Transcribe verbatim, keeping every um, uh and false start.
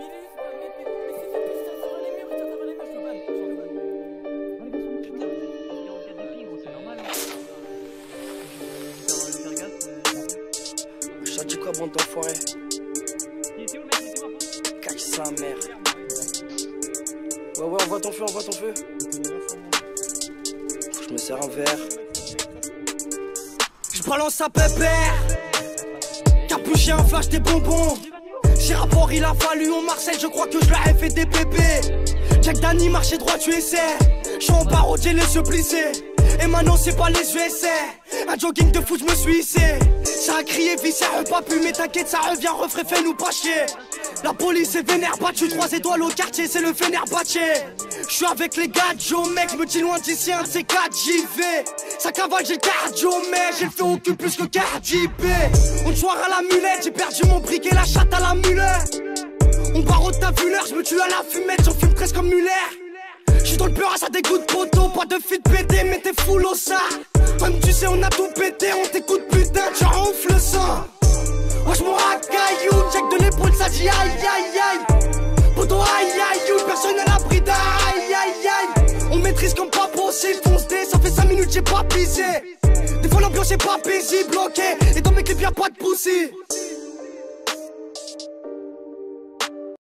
Je t'ai dit quoi, bande d'enfoirés? Cache sa mère. Ouais, ouais, on voit ton feu, on voit ton feu. Je me sers un verre. Je balance sa pépère. Capuché, un flash, des bonbons. J'ai rapport, il a fallu en Marseille, je crois que je leur ai fait des bébés. Jack Danny, marché droit, tu essaies. J'suis en barreau, j'ai les yeux plissés. Et maintenant c'est pas les U S A. Un jogging de foot, je me suis hissé. Ça a crié, vie, ça a pas pu, mais t'inquiète, ça revient, refrais, fais-nous pas chier. La police est vénère, battu, trois étoiles au quartier, c'est le vénère batché. J'suis avec les gars, Joe, mec, me dis loin d'ici, un de ces quatre, j'y vais. Ça cavale, j'ai le cardio, mais j'ai le feu au cul plus que Cardi B. On soir à la mulette, j'ai perdu mon briquet, la chatte à la mulette. On barre ta vu l'heure, j'me tue à la fumette, j'en fume presque comme Muller. J'suis dans le peur, ça dégoûte poteau, pas de fit pété, mais t'es full au ça. Comme tu sais, on a tout pété, on t'écoute putain, tu ronfles le sang. Moi j'm'en racaillou, check de l'épaule, ça dit aïe aïe aïe. Poto aïe aïe, you, personne à l'abri d'aïe aïe aïe. On maîtrise comme pas possible, fonce dé, ça fait cinq minutes j'ai pas pissé. Des fois l'ambiance est pas paisible, ok. Et dans mes clips y'a pas de poussi.